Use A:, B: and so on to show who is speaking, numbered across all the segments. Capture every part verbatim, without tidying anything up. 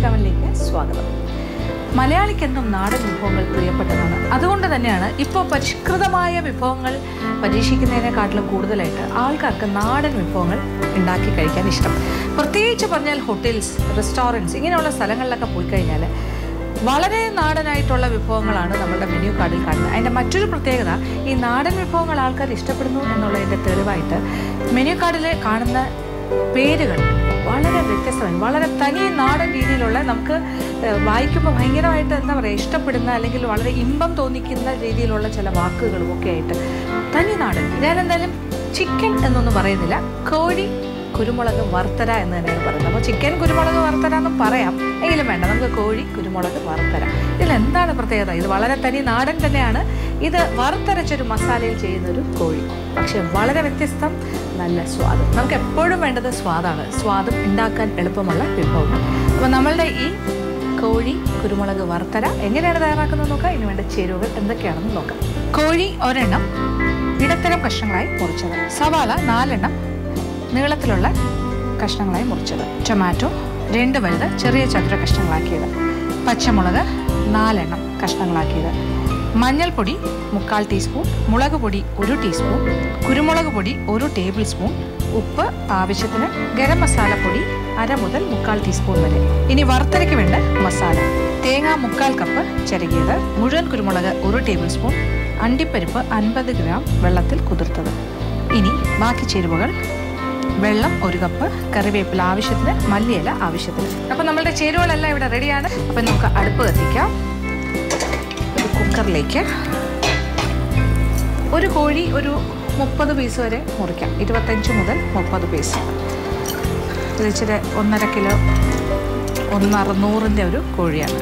A: അവനിലേക്ക് സ്വാഗതം. മലയാളിക്കെന്നും നാടൻ വിഭവങ്ങൾ പ്രിയപ്പെട്ടതാണ്. അതുകൊണ്ട് തന്നെയാണ് ഇപ്പോൾ പരിഷ്കൃതമായ വിഭവങ്ങൾ പരീക്ഷിക്കുന്നതിനെക്കാട്ടിലും കൂടുതലായിട്ട് ആൾക്കാർക്ക് നാടൻ വിഭവങ്ങൾ ഉണ്ടാക്കി കഴിക്കാൻ ഇഷ്ടം. പ്രത്യേകിച്ച് പറഞ്ഞാൽ ഹോട്ടൽസ്, റെസ്റ്റോറൻറ്റ്സ് ഇങ്ങനെയുള്ള സ്ഥലങ്ങളിലൊക്കെ പോയി കഴിഞ്ഞാൽ വളരെ നാടനായിട്ടുള്ള വിഭവങ്ങളാണ് നമ്മുടെ മെനു കാർഡിൽ കാണുന്നത്. അതിൻ്റെ മറ്റൊരു പ്രത്യേകത, ഈ നാടൻ വിഭവങ്ങൾ ആൾക്കാർ ഇഷ്ടപ്പെടുന്നു എന്നുള്ളതിൻ്റെ തെളിവായിട്ട് മെനു കാർഡിൽ കാണുന്ന പേരുകൾ വളരെ വ്യത്യസ്തമായി, വളരെ തനി നാടൻ രീതിയിലുള്ള, നമുക്ക് വായിക്കുമ്പോൾ ഭയങ്കരമായിട്ട് എന്താ പറയുക ഇഷ്ടപ്പെടുന്ന അല്ലെങ്കിൽ വളരെ ഇമ്പം തോന്നിക്കുന്ന രീതിയിലുള്ള ചില വാക്കുകളും ഒക്കെ ആയിട്ട് തനി നാടൻ. ഞാനെന്തായാലും ചിക്കൻ എന്നൊന്നും പറയുന്നില്ല, കോഴി കുരുമുളക് വറുത്തര എന്ന് തന്നെയാണ് പറയുന്നത്. അപ്പോൾ ചിക്കൻ കുരുമുളക് വറുത്തര എന്ന് പറയാം, എങ്കിലും വേണ്ട, നമുക്ക് കോഴി കുരുമുളക് വറുത്തര. ഇതിലെന്താണ് പ്രത്യേകത? ഇത് വളരെ തനി നാടൻ തന്നെയാണ്. ഇത് വറുത്തരച്ചൊരു മസാലയിൽ ചെയ്യുന്നൊരു കോഴി, പക്ഷെ വളരെ വ്യത്യസ്തം, നല്ല സ്വാദ്. നമുക്ക് എപ്പോഴും വേണ്ടത് സ്വാദാണ്. സ്വാദും ഉണ്ടാക്കാൻ എളുപ്പമുള്ള വിഭവങ്ങൾ. അപ്പോൾ നമ്മളുടെ ഈ കോഴി കുരുമുളക് വറുത്തര എങ്ങനെയാണ് തയ്യാറാക്കുന്നത് നോക്കാം. ഇതിന് വേണ്ട ചേരുവകൾ എന്തൊക്കെയാണെന്ന് നോക്കാം. കോഴി ഒരെണ്ണം ഇടത്തരം കഷ്ണങ്ങളായി മുറിച്ചത്, സവാള നാലെണ്ണം നീളത്തിലുള്ള കഷ്ണങ്ങളായി മുറിച്ചത്, ടൊമാറ്റോ രണ്ട് വലുത് ചെറിയ ചതുര കഷ്ണങ്ങളാക്കിയത്, പച്ചമുളക് നാലെണ്ണം കഷ്ണങ്ങളാക്കിയത്, മഞ്ഞൾപ്പൊടി മുക്കാൽ ടീസ്പൂൺ, മുളക് പൊടി ഒരു ടീസ്പൂൺ, കുരുമുളക് പൊടി ഒരു ടേബിൾ സ്പൂൺ, ഉപ്പ് ആവശ്യത്തിന്, ഗരം മസാലപ്പൊടി അര മുതൽ മുക്കാൽ ടീസ്പൂൺ വരെ. ഇനി വറുത്തരയ്ക്ക് വേണ്ട മസാല: തേങ്ങ മുക്കാൽ കപ്പ് ചിരകിയത്, മുഴുവൻ കുരുമുളക് ഒരു ടേബിൾ സ്പൂൺ, അണ്ടിപ്പരിപ്പ് അൻപത് ഗ്രാം വെള്ളത്തിൽ കുതിർത്തത്. ഇനി ബാക്കി ചേരുവകൾ: വെള്ളം ഒരു കപ്പ്, കറിവേപ്പില ആവശ്യത്തിന്, മല്ലിയില ആവശ്യത്തിന്. അപ്പം നമ്മളുടെ ചേരുവകളെല്ലാം ഇവിടെ റെഡിയാണ്. അപ്പം നമുക്ക് അടുപ്പ് കത്തിക്കാം. ഒരു കുക്കറിലേക്ക് ഒരു കോഴി ഒരു മുപ്പത് പീസ് വരെ മുറിക്കാം, ഇരുപത്തഞ്ച് മുതൽ മുപ്പത് പീസ്. ഇത് ഇച്ചിരി ഒന്നര കിലോ ഒന്ന് അറുന്നൂറിൻ്റെ ഒരു കോഴിയാണ്.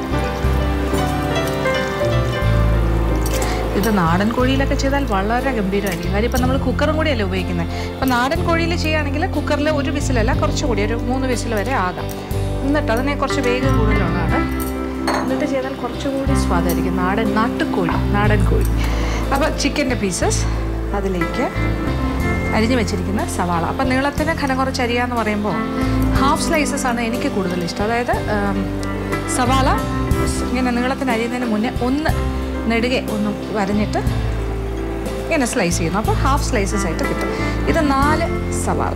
A: ഇത് നാടൻ കോഴിയിലൊക്കെ ചെയ്താൽ വളരെ ഗംഭീരമായിരിക്കും. കാര്യം ഇപ്പം നമ്മൾ കുക്കറും കൂടിയല്ലേ ഉപയോഗിക്കുന്നത്. ഇപ്പം നാടൻ കോഴിയിൽ ചെയ്യുകയാണെങ്കിൽ കുക്കറിൽ ഒരു വിസിലല്ല, കുറച്ചുകൂടി ഒരു മൂന്ന് വിസിൽ വരെ ആകാം. എന്നിട്ട് അതിനെ കുറച്ച് വേഗം കൂടുതലുള്ളതാണ്. എന്നിട്ട് ചെയ്താൽ കുറച്ചുകൂടി സ്വാദായിരിക്കും. നാടൻ നാട്ടുകോഴി, നാടൻ കോഴി. അപ്പോൾ ചിക്കൻ്റെ പീസസ് അതിലേക്ക് അരിഞ്ഞു വെച്ചിരിക്കുന്ന സവാള. അപ്പം നീളത്തിന് ഘനം കുറച്ച് അരിയാന്ന് പറയുമ്പോൾ ഹാഫ് സ്ലൈസസ് ആണ് എനിക്ക് കൂടുതൽ ഇഷ്ടം. അതായത് സവാള ഇങ്ങനെ നീളത്തിന് അരിയുന്നതിന് മുന്നേ ഒന്ന് നെടുകെ ഒന്ന് വരഞ്ഞിട്ട് ഇങ്ങനെ സ്ലൈസ് ചെയ്യുന്നു. അപ്പോൾ ഹാഫ് സ്ലൈസസ് ആയിട്ട് കിട്ടും. ഇത് നാല് സവാള.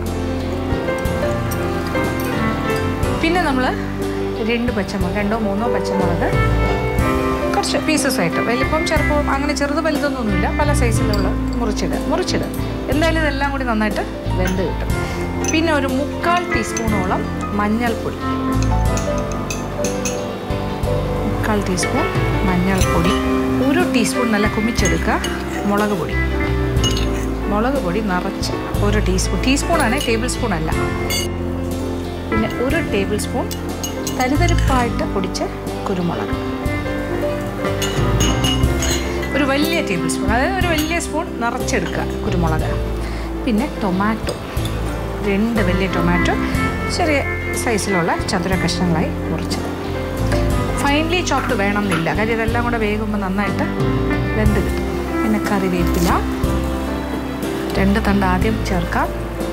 A: പിന്നെ നമ്മൾ രണ്ട് പച്ചമുളക്, രണ്ടോ മൂന്നോ പച്ചമുളക് കുറച്ച് പീസസ് ആയിട്ട്, വലിപ്പം ചെറുപ്പം അങ്ങനെ ചെറുത് വലുതൊന്നുമില്ല, പല സൈസിലുള്ള മുറിച്ചിടുക മുറിച്ചിടുക എന്തായാലും ഇതെല്ലാം കൂടി നന്നായിട്ട് വെന്ത് കിട്ടും. പിന്നെ ഒരു മുക്കാൽ ടീസ്പൂണോളം മഞ്ഞൾപ്പൊടി, മുക്കാൽ ടീസ്പൂൺ മഞ്ഞൾപ്പൊടി, ഒരു ടീസ്പൂൺ നല്ല കുമിച്ചെടുക്കുക മുളക് പൊടി, മുളക് പൊടി നിറച്ച് ഒരു ടീസ്പൂൺ, ടീസ്പൂണാണ് ടേബിൾ സ്പൂൺ അല്ല. പിന്നെ ഒരു ടേബിൾ സ്പൂൺ തരിതരിപ്പായിട്ട് പൊടിച്ച കുരുമുളക്, ഒരു വലിയ ടേബിൾ സ്പൂൺ, അതായത് ഒരു വലിയ സ്പൂൺ നിറച്ചെടുക്കുക കുരുമുളക്. പിന്നെ ടൊമാറ്റോ രണ്ട് വലിയ ടൊമാറ്റോ ചെറിയ സൈസിലുള്ള ചതുര കഷ്ണങ്ങളായി മുറിച്ചത്. ഫൈൻലി ചോപ്ഡ് വേണം എന്നില്ല, കാര്യം ഇതെല്ലാം കൂടെ വേകുമ്പോൾ നന്നായിട്ട് വെന്ത് കിട്ടും. പിന്നെ കറിവേപ്പില രണ്ട് തണ്ട് ആദ്യം ചേർക്കാം.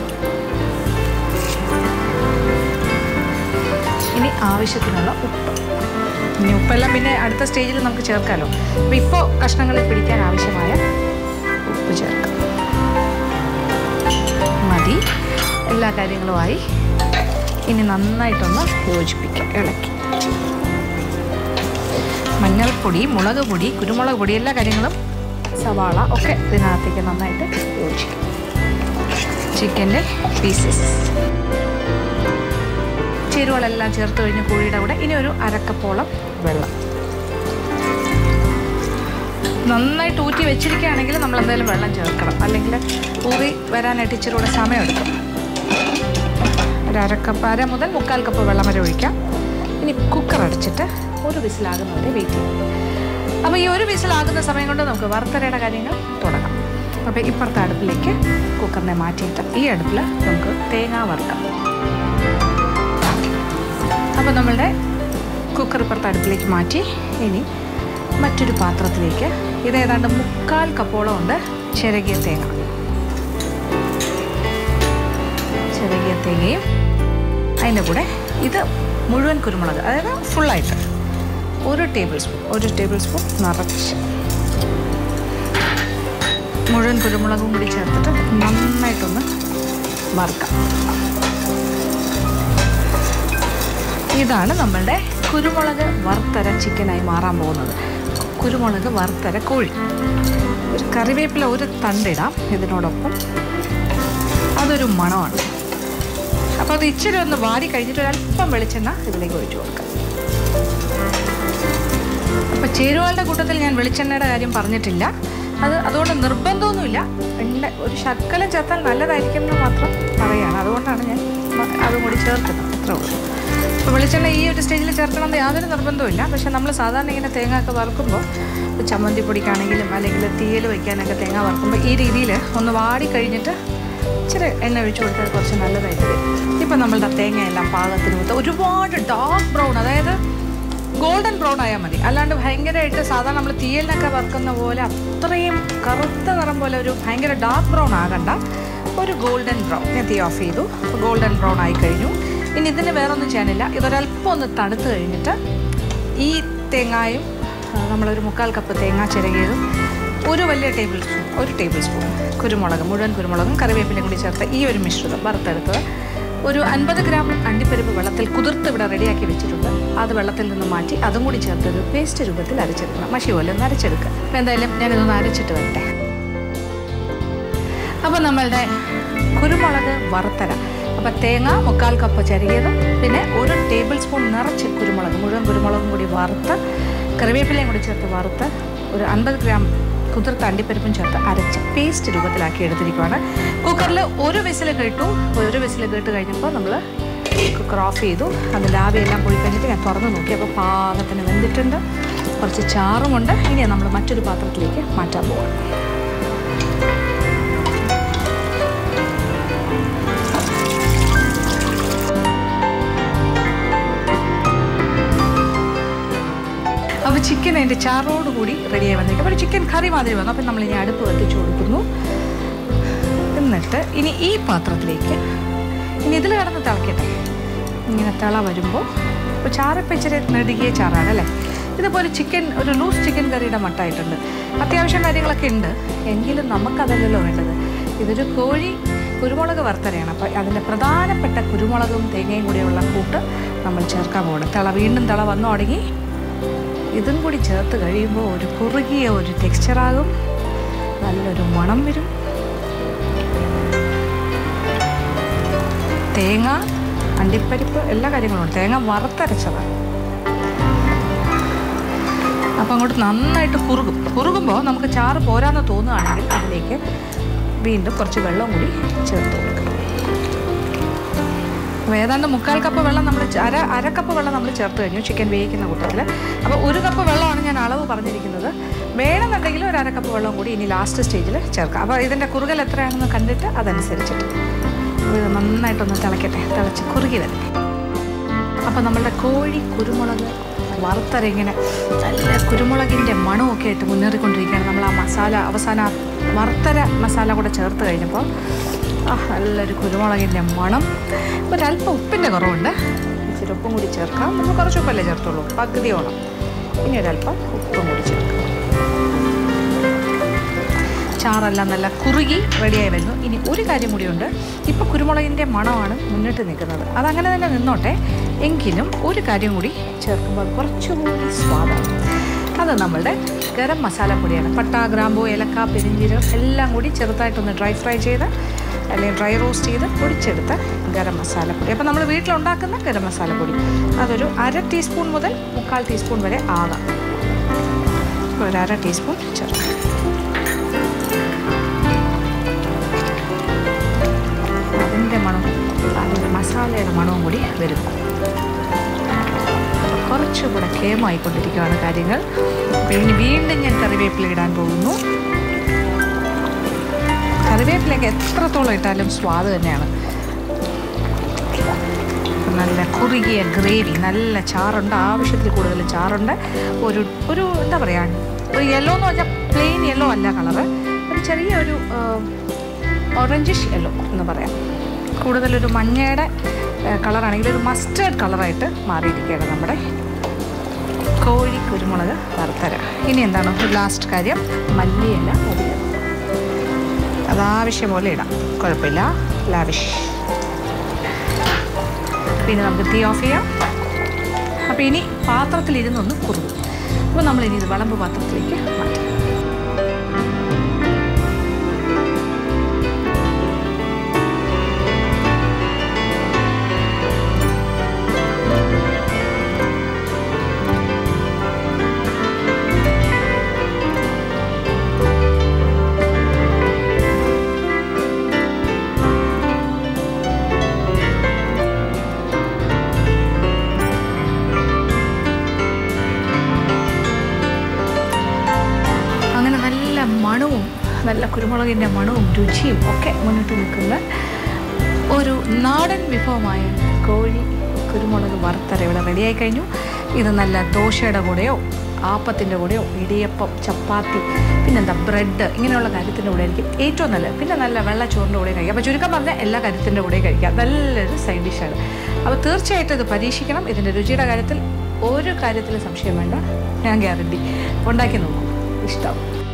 A: ഇനി ആവശ്യത്തിനുള്ള ഉപ്പ്. ഇനി ഉപ്പെല്ലാം പിന്നെ അടുത്ത സ്റ്റേജിൽ നമുക്ക് ചേർക്കാമല്ലോ. അപ്പോൾ ഇപ്പോൾ കഷ്ണങ്ങളിൽ പിടിക്കാൻ ആവശ്യമായ ഉപ്പ് ചേർക്കാം. മതി. എല്ലാ കാര്യങ്ങളുമായി ഇനി നന്നായിട്ടൊന്ന് യോജിപ്പിക്കാം, ഇളക്കി. മഞ്ഞൾപ്പൊടി, മുളക് പൊടി, കുരുമുളക് പൊടി, എല്ലാ കാര്യങ്ങളും സവാള ഒക്കെ ഇതിനകത്തേക്ക് നന്നായിട്ട് യോജിക്കും. ചിക്കൻ്റെ പീസസ് ചേരുവകളെല്ലാം ചേർത്ത് കഴിഞ്ഞ് കോഴിയുടെ കൂടെ ഇനി ഒരു അരക്കപ്പോളം വെള്ളം നന്നായിട്ട് ഊറ്റി വെച്ചിരിക്കുകയാണെങ്കിൽ നമ്മൾ എന്തായാലും വെള്ളം ചേർക്കണം, അല്ലെങ്കിൽ ഊറി വരാനായിട്ട് ഇച്ചിരി കൂടെ സമയമെടുക്കും. ഒരു അരക്കപ്പ്, അര മുതൽ മുക്കാൽ കപ്പ് വെള്ളം വരെ ഒഴിക്കാം. ഇനി കുക്കർ അടച്ചിട്ട് ഒരു വിസിലാകുന്നവരെ വെയിറ്റ് ചെയ്യും. അപ്പോൾ ഈ ഒരു വിസിലാകുന്ന സമയം കൊണ്ട് നമുക്ക് വറുത്തരയുടെ കാര്യങ്ങൾ തുടങ്ങാം. അപ്പോൾ ഇപ്പുറത്തെ അടുപ്പിലേക്ക് കുക്കറിനെ മാറ്റിയിട്ട് ഈ അടുപ്പിൽ നമുക്ക് തേങ്ങ വറുക്കാം. അപ്പോൾ നമ്മളുടെ കുക്കർ ഇപ്പുറത്തെ അടുപ്പിലേക്ക് മാറ്റി ഇനി മറ്റൊരു പാത്രത്തിലേക്ക് ഇത് ഏതാണ്ട് മുക്കാൽ കപ്പോളം ഉണ്ട് ചിരകിയ തേങ്ങ. ചിരകിയ തേങ്ങയും അതിൻ്റെ കൂടെ ഇത് മുഴുവൻ കുരുമുളക്, അതായത് ഫുള്ളായിട്ട് ഒരു ടേബിൾ സ്പൂൺ ഒരു ടേബിൾ സ്പൂൺ നിറച്ച് മുഴുവൻ കുരുമുളകും കൂടി ചേർത്തിട്ട് നന്നായിട്ടൊന്ന് വറുക്കാം. ഇതാണ് നമ്മളുടെ കുരുമുളക് വറുത്തര ചിക്കനായി മാറാൻ പോകുന്നത്. കുരുമുളക് വറുത്തര കോഴി. ഒരു കറിവേപ്പില ഒരു തണ്ടിടാം ഇതിനോടൊപ്പം, അതൊരു മണമാണ്. അപ്പോൾ അത് ഇച്ചിരി ഒന്ന് വാടി കഴിഞ്ഞിട്ട് ഒരല്പം വെളിച്ചെണ്ണ ഇതിലേക്ക് ഒഴിച്ചു കൊടുക്കാം. അപ്പോൾ ചേരുവകളുടെ കൂട്ടത്തിൽ ഞാൻ വെളിച്ചെണ്ണയുടെ കാര്യം പറഞ്ഞിട്ടില്ല. അത് അതുകൊണ്ട് നിർബന്ധമൊന്നുമില്ല. എൻ്റെ ഒരു ശർക്കരം ചേർത്താൽ നല്ലതായിരിക്കും എന്ന് മാത്രം പറയുകയാണ്. അതുകൊണ്ടാണ് ഞാൻ അതും കൂടി ചേർക്കുന്നത്. അത്രേ ഉള്ളൂ. അപ്പോൾ വെളിച്ചെണ്ണ ഈ ഒരു സ്റ്റേജിൽ ചേർക്കണമെന്ന് യാതൊരു നിർബന്ധമില്ല. പക്ഷേ നമ്മൾ സാധാരണ ഇങ്ങനെ തേങ്ങ ഒക്കെ വറുക്കുമ്പോൾ ചമ്മന്തി പൊടിക്കാണെങ്കിലും അല്ലെങ്കിൽ തീയൽ വയ്ക്കാനൊക്കെ തേങ്ങ വറുക്കുമ്പോൾ ഈ രീതിയിൽ ഒന്ന് വാടി കഴിഞ്ഞിട്ട് ഇച്ചിരി എണ്ണ ഒഴിച്ചു കൊടുത്താൽ കുറച്ച് നല്ലതായിട്ട് വരും. ഇപ്പം നമ്മളുടെ തേങ്ങയെല്ലാം പാകത്തിന് കൊടുത്ത് ഒരുപാട് ഡാർക്ക് ബ്രൗൺ, അതായത് ഗോൾഡൻ ബ്രൗൺ ആയാൽ മതി. അല്ലാണ്ട് ഭയങ്കരമായിട്ട് സാധാരണ നമ്മൾ തീയലിനൊക്കെ വറുക്കുന്ന പോലെ അത്രയും കറുത്ത നിറം പോലെ ഒരു ഭയങ്കര ഡാർക്ക് ബ്രൗൺ ആകണ്ട. ഒരു ഗോൾഡൻ ബ്രൗൺ. ഞാൻ തീ ഓഫ് ചെയ്തു. ഗോൾഡൻ ബ്രൗൺ ആയി കഴിഞ്ഞു. ഇനി ഇതിന് വേറൊന്നും ചെയ്യാനില്ല. ഇതൊരല്പം ഒന്ന് തണുത്ത് കഴിഞ്ഞിട്ട് ഈ തേങ്ങായും നമ്മളൊരു മുക്കാൽ കപ്പ് തേങ്ങ ചിരകിയതും ഒരു വലിയ ടേബിൾ സ്പൂൺ ഒരു ടേബിൾ സ്പൂൺ കുരുമുളക്, മുഴുവൻ കുരുമുളകും കറിവേപ്പിലയും കൂടി ചേർത്ത് ഈ ഒരു മിശ്രിതം വറുത്തെടുത്തത് ഒരു അൻപത് ഗ്രാം അണ്ടിപ്പരിപ്പ് വെള്ളത്തിൽ കുതിർത്ത് ഇവിടെ റെഡിയാക്കി വെച്ചിട്ടുണ്ട്. അത് വെള്ളത്തിൽ നിന്ന് മാറ്റി അതും കൂടി ചേർത്ത് ഒരു പേസ്റ്റ് രൂപത്തിൽ അരച്ചെടുക്കണം. മഷി പോലെ ഒന്ന് അരച്ചെടുക്കുക. അപ്പോൾ എന്തായാലും ഞാനിതൊന്ന് അരച്ചിട്ട് വരട്ടെ. അപ്പോൾ നമ്മളുടെ കുരുമുളക് വറുത്തര, അപ്പോൾ തേങ്ങ മുക്കാൽ കപ്പ് ചരിയതും പിന്നെ ഒരു ടേബിൾ സ്പൂൺ നിറച്ച് കുരുമുളക്, മുഴുവൻ കുരുമുളകും കൂടി വറുത്ത് കറിവേപ്പിലയും കൂടി ചേർത്ത് വറുത്ത് ഒരു അൻപത് ഗ്രാം കുതിർത്ത അണ്ടിപ്പരിപ്പും ചേർത്ത് അരച്ച് പേസ്റ്റ് രൂപത്തിലാക്കി എടുത്തിരിക്കുകയാണ്. കുക്കറിൽ ഒരു വിസിൽ കേട്ടു. ഒരു വിസിൽ കേട്ട് കഴിഞ്ഞപ്പോൾ നമ്മൾ കുക്കർ ഓഫ് ചെയ്തു. അതിൻ്റെ ആവിയെല്ലാം പോയി കഴിഞ്ഞിട്ട് ഞാൻ തുറന്ന് നോക്കി. അപ്പോൾ പാകത്തിന് വെന്തിട്ടുണ്ട്. കുറച്ച് ചാറുമുണ്ട്. ഇനി നമ്മൾ മറ്റൊരു പാത്രത്തിലേക്ക് മാറ്റാൻ പോകാം. അപ്പോൾ ചിക്കൻ അതിൻ്റെ ചാറോടുകൂടി റെഡിയായി വന്നിട്ട് അപ്പോൾ ചിക്കൻ കറി മാതിരി വന്നു. അപ്പം നമ്മളിനി അടുപ്പ് കത്തിച്ച് കൊടുക്കുന്നു. എന്നിട്ട് ഇനി ഈ പാത്രത്തിലേക്ക് ഇനി ഇതിൽ കിടന്ന് തിളക്കട്ടെ. ഇങ്ങനെ തിള വരുമ്പോൾ ഇപ്പോൾ ചാറിപ്പോൾ ഇച്ചിരി നെടുകിയ ചാറാണ് അല്ലേ. ഇതുപോലെ ചിക്കൻ ഒരു ലൂസ് ചിക്കൻ കറിയുടെ മട്ടായിട്ടുണ്ട്. അത്യാവശ്യം കാര്യങ്ങളൊക്കെ ഉണ്ട്. എങ്കിലും നമുക്കതല്ലല്ലോ വേണ്ടത്. ഇതൊരു കോഴി കുരുമുളക് വറുത്തരയാണ്. അപ്പോൾ അതിൻ്റെ പ്രധാനപ്പെട്ട കുരുമുളകും തേങ്ങയും കൂടിയുള്ള കൂട്ട് നമ്മൾ ചേർക്കാൻ പോകണം. തിള വീണ്ടും തിള വന്നു തുടങ്ങി. ഇതും കൂടി ചേർത്ത് കഴിയുമ്പോൾ ഒരു കുറുകിയ ഒരു ടെക്സ്ചറാകും. നല്ലൊരു മണം വരും. തേങ്ങ, അണ്ടിപ്പരിപ്പ് എല്ലാ കാര്യങ്ങളും തേങ്ങ വറുത്തരച്ചതാണ്. അപ്പം അങ്ങോട്ട് നന്നായിട്ട് കുറുകും. കുറുകുമ്പോൾ നമുക്ക് ചാറ് പോരാന്ന് തോന്നുകയാണെങ്കിൽ അതിലേക്ക് വീണ്ടും കുറച്ച് വെള്ളം കൂടി ചേർത്ത് കൊടുക്കണം. അപ്പോൾ ഏതാണ്ട് മുക്കാൽ കപ്പ് വെള്ളം നമ്മൾ അര അര കപ്പ് വെള്ളം നമ്മൾ ചേർത്ത് കഴിഞ്ഞു ചിക്കൻ വേവിക്കുന്ന കൂട്ടത്തിൽ. അപ്പോൾ ഒരു കപ്പ് വെള്ളമാണ് ഞാൻ അളവ് പറഞ്ഞിരിക്കുന്നത്. വേണമെന്നുണ്ടെങ്കിൽ ഒരു അര കപ്പ് വെള്ളം കൂടി ഇനി ലാസ്റ്റ് സ്റ്റേജിൽ ചേർക്കാം. അപ്പോൾ ഇതിൻ്റെ കുറുകൽ എത്രയാണെന്ന് കണ്ടിട്ട് അതനുസരിച്ചിട്ട് ഇത് നന്നായിട്ടൊന്ന് തിളക്കട്ടെ. തിളച്ച് കുറുകി വരട്ടെ. അപ്പോൾ നമ്മളുടെ കോഴി കുരുമുളക് വറുത്തര ഇങ്ങനെ നല്ല കുരുമുളകിൻ്റെ മണമൊക്കെ ആയിട്ട് മുന്നേറിക്കൊണ്ടിരിക്കുകയാണ്. നമ്മൾ ആ മസാല അവസാനം വറുത്തര മസാല കൂടെ ചേർത്ത് കഴിഞ്ഞപ്പോൾ ആ നല്ലൊരു കുരുമുളകിൻ്റെ മണം. ഒരല്പം ഉപ്പിൻ്റെ കുറവുണ്ട്. ഇച്ചിരി ഉപ്പും കൂടി ചേർക്കാം. നമ്മൾ കുറച്ച് ഉപ്പല്ലേ ചേർത്തുള്ളൂ, പകുതിയോളം. ഇനി ഒരല്പം ഉപ്പും കൂടി ചേർക്കാം. ചാറെല്ലാം നല്ല കുറുകി റെഡിയായി വരുന്നു. ഇനി ഒരു കാര്യം കൂടിയുണ്ട്. ഇപ്പോൾ കുരുമുളകിൻ്റെ മണമാണ് മുന്നിട്ട് നിൽക്കുന്നത്. അതങ്ങനെ തന്നെ നിന്നോട്ടെ. എങ്കിലും ഒരു കാര്യം കൂടി ചേർക്കുമ്പോൾ കുറച്ചുകൂടി സ്വാദാണ്. അത് നമ്മളുടെ ഗരം മസാലപ്പൊടിയാണ്. പട്ട, ഗ്രാമ്പൂ, ഏലക്ക, പെരിഞ്ചീരകം എല്ലാം കൂടി ചെറുതായിട്ടൊന്ന് ഡ്രൈ ഫ്രൈ ചെയ്ത് അല്ലെങ്കിൽ ഡ്രൈ റോസ്റ്റ് ചെയ്ത് പൊടിച്ചെടുത്ത ഗരം മസാലപ്പൊടി. അപ്പോൾ നമ്മൾ വീട്ടിലുണ്ടാക്കുന്ന ഗരം മസാലപ്പൊടി അതൊരു അര ടീസ്പൂൺ മുതൽ മുക്കാൽ ടീസ്പൂൺ വരെ ആകാം. ഒരു അര ടീസ്പൂൺ ചേർക്കാം. അതിൻ്റെ മണവും അതിൻ്റെ മസാലയുടെ മണവും കൂടി വരും. കുറച്ചുകൂടെ കേമായിക്കൊണ്ടിരിക്കുകയാണ് കാര്യങ്ങൾ. ഇനി വീണ്ടും ഞാൻ കറിവേപ്പില ഇടാൻ പോകുന്നു. കറിവേപ്പിലൊക്കെ എത്രത്തോളം ഇട്ടാലും സ്വാദ് തന്നെയാണ്. നല്ല കുറുകിയ ഗ്രേവി, നല്ല ചാറുണ്ട്, ആവശ്യത്തിൽ കൂടുതൽ ചാറുണ്ട്. ഒരു ഒരു എന്താ പറയുക, ഒരു യെല്ലോ എന്ന് പറഞ്ഞാൽ പ്ലെയിൻ യെല്ലോ അല്ല കളറ്, ഒരു ചെറിയ ഒരു ഓറഞ്ചിഷ് യെല്ലോ എന്ന് പറയാം. കൂടുതലൊരു മഞ്ഞയുടെ കളറാണെങ്കിൽ ഒരു മസ്റ്റേർഡ് കളറായിട്ട് മാറിയിരിക്കുകയാണ് നമ്മുടെ കോഴി കുരുമുളക് വറുത്തര. ഇനി എന്താണ് ഒരു ലാസ്റ്റ് കാര്യം, മല്ലിയില അധികം അതാവശ്യം പോലെ ഇടാം, കുഴപ്പമില്ല, ലാവിഷ്. പിന്നെ നമുക്ക് തീ ഓഫ് ചെയ്യാം. അപ്പോൾ ഇനി പാത്രത്തിലിരുന്നൊന്ന് കുറുകും. അപ്പോൾ നമ്മളിനി ഇത് വിളമ്പ് പാത്രത്തിലേക്ക് മാറ്റാം. മണവും നല്ല കുരുമുളകിൻ്റെ മണവും രുചിയും ഒക്കെ മുന്നിട്ട് നിൽക്കുന്ന ഒരു നാടൻ വിഭവമായ കോഴി കുരുമുളക് വറുത്തര ഇവിടെ റെഡിയായി കഴിഞ്ഞു. ഇത് നല്ല ദോശയുടെ കൂടെയോ ആപ്പത്തിൻ്റെ കൂടെയോ ഇടിയപ്പം, ചപ്പാത്തി, പിന്നെന്താ ബ്രെഡ്, ഇങ്ങനെയുള്ള കാര്യത്തിൻ്റെ കൂടെ ആയിരിക്കും ഏറ്റവും നല്ലത്. പിന്നെ നല്ല വെള്ളച്ചോറിൻ്റെ കൂടെ കഴിക്കാം. അപ്പോൾ ചുരുക്കം പറഞ്ഞാൽ എല്ലാ കാര്യത്തിൻ്റെ കൂടെ കഴിക്കാം. നല്ലൊരു സൈഡ് ഡിഷാണ്. അപ്പോൾ തീർച്ചയായിട്ടും ഇത് പരീക്ഷിക്കണം. ഇതിൻ്റെ രുചിയുടെ കാര്യത്തിൽ ഒരു കാര്യത്തിൽ സംശയം വേണ്ട, ഞാൻ ഗ്യാരണ്ടി. ഉണ്ടാക്കി നോക്കൂ, ഇഷ്ടം.